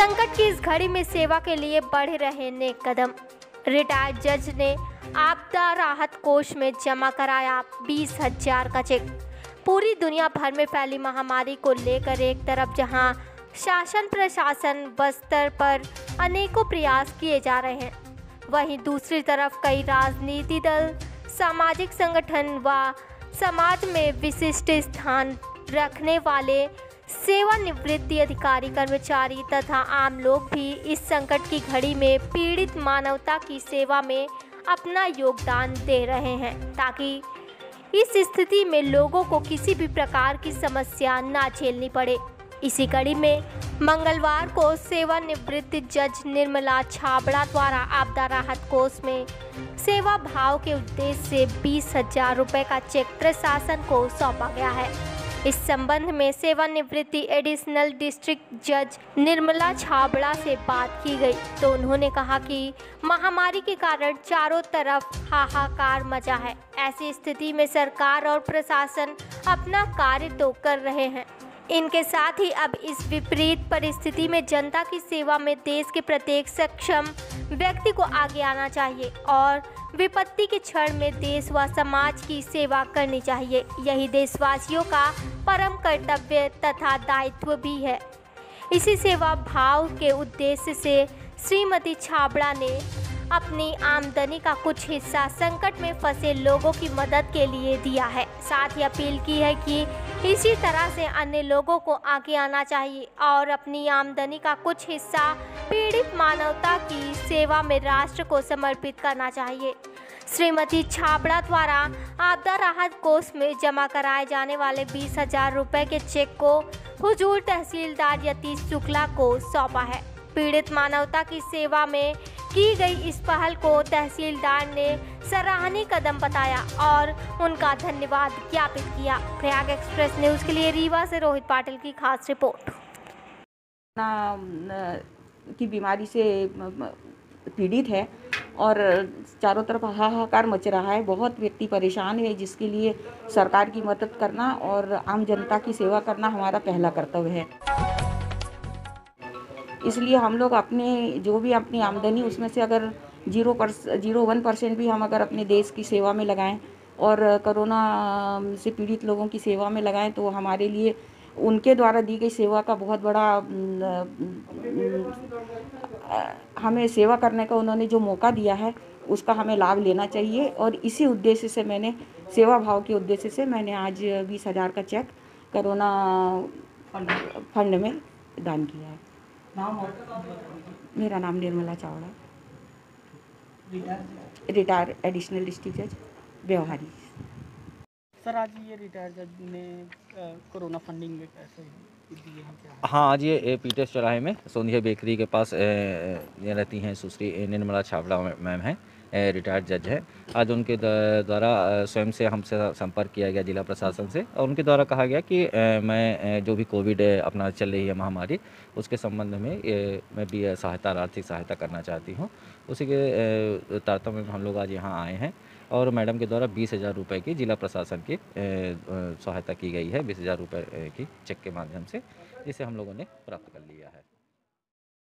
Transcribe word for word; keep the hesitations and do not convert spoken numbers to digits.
संकट की इस घड़ी में सेवा के लिए बढ़ रहे नेक कदम। रिटायर्ड जज ने आपदा राहत कोष में जमा कराया बीस हजार का चेक। पूरी दुनिया भर में फैली महामारी को लेकर एक तरफ जहां शासन प्रशासन बस्तर पर अनेकों प्रयास किए जा रहे हैं, वहीं दूसरी तरफ कई राजनीति दल, सामाजिक संगठन व समाज में विशिष्ट स्थान रखने वाले सेवानिवृत्ति अधिकारी, कर्मचारी तथा आम लोग भी इस संकट की घड़ी में पीड़ित मानवता की सेवा में अपना योगदान दे रहे हैं, ताकि इस स्थिति में लोगों को किसी भी प्रकार की समस्या ना झेलनी पड़े। इसी कड़ी में मंगलवार को सेवानिवृत्त जज निर्मला छाबड़ा द्वारा आपदा राहत कोष में सेवा भाव के उद्देश्य से बीस हजार रुपये का चेक प्रशासन को सौंपा गया है। इस संबंध में सेवानिवृत्ति एडिशनल डिस्ट्रिक्ट जज निर्मला छाबड़ा से बात की गई तो उन्होंने कहा कि महामारी के कारण चारों तरफ हाहाकार मचा है। ऐसी स्थिति में सरकार और प्रशासन अपना कार्य तो कर रहे हैं, इनके साथ ही अब इस विपरीत परिस्थिति में जनता की सेवा में देश के प्रत्येक सक्षम व्यक्ति को आगे आना चाहिए और विपत्ति के क्षण में देश व समाज की सेवा करनी चाहिए। यही देशवासियों का परम कर्तव्य तथा दायित्व भी है। इसी सेवा भाव के उद्देश्य से श्रीमती छाबड़ा ने अपनी आमदनी का कुछ हिस्सा संकट में फंसे लोगों की मदद के लिए दिया है। साथ ही अपील की है कि इसी तरह से अन्य लोगों को आगे आना चाहिए और अपनी आमदनी का कुछ हिस्सा पीड़ित मानवता की सेवा में राष्ट्र को समर्पित करना चाहिए। श्रीमती छाबड़ा द्वारा आपदा राहत कोष में जमा कराए जाने वाले बीस हजार रुपये के चेक को हुजूर तहसीलदार यतीश शुक्ला को सौंपा है। पीड़ित मानवता की सेवा में की गई इस पहल को तहसीलदार ने सराहनीय कदम बताया और उनका धन्यवाद ज्ञापित किया। प्रयाग एक्सप्रेस न्यूज़ के लिए रीवा से रोहित पाटिल की खास रिपोर्ट। की बीमारी से पीड़ित है और चारों तरफ हाहाकार मच रहा है। बहुत व्यक्ति परेशान है, जिसके लिए सरकार की मदद करना और आम जनता की सेवा करना हमारा पहला कर्तव्य है। इसलिए हम लोग अपने जो भी अपनी आमदनी उसमें से अगर जीरो पर जीरो वन परसेंट भी हम अगर अपने देश की सेवा में लगाएं और कोरोना से पीड़ित लोगों की सेवा में लगाएं तो हमारे लिए उनके द्वारा दी गई सेवा का बहुत बड़ा हमें सेवा करने का उन्होंने जो मौका दिया है उसका हमें लाभ लेना चाहिए। और इसी उद्देश्य से मैंने सेवा भाव के उद्देश्य से मैंने आज बीस हज़ार का चेक कोरोना फंड में दान किया है। नाम और मेरा नाम Nirmala Chawda, retire additional district जज व्यवहारी। सर, आज ये रिटायर जज ने कोरोना फंडिंग में कैसे दिए हैं क्या? हाँ, आज ये पीटर्स चौराहे में सोंधिया बेकरी के पास ये रहती हैं सुश्री निर्मला छाबड़ा मैम हैं, रिटायर्ड जज है। आज उनके द्वारा स्वयं से हमसे संपर्क किया गया जिला प्रशासन से और उनके द्वारा कहा गया कि मैं जो भी कोविड अपना चल रही है महामारी उसके संबंध में मैं भी सहायता आर्थिक सहायता करना चाहती हूँ। उसी के तारतम्य में हम लोग आज यहाँ आए हैं और मैडम के द्वारा बीस हज़ार रुपये की जिला प्रशासन की सहायता की गई है, बीस हज़ार रुपये की चेक के माध्यम से, जिसे हम लोगों ने प्राप्त कर लिया है।